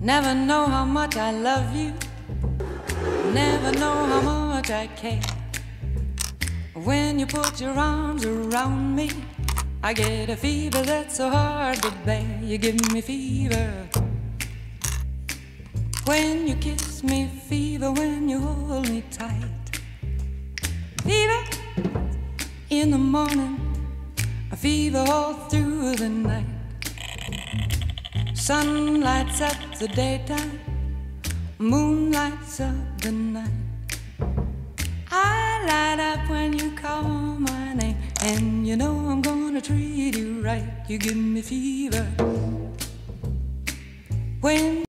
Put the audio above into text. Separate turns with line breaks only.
Never know how much I love you, never know how much I care. When you put your arms around me, I get a fever that's so hard to bear. You give me fever when you kiss me, fever when you hold me tight. Fever in the morning, a fever all through the night. Sun lights up the daytime, moon lights up the night. I light up when you call my name, and you know I'm gonna treat you right. You give me fever when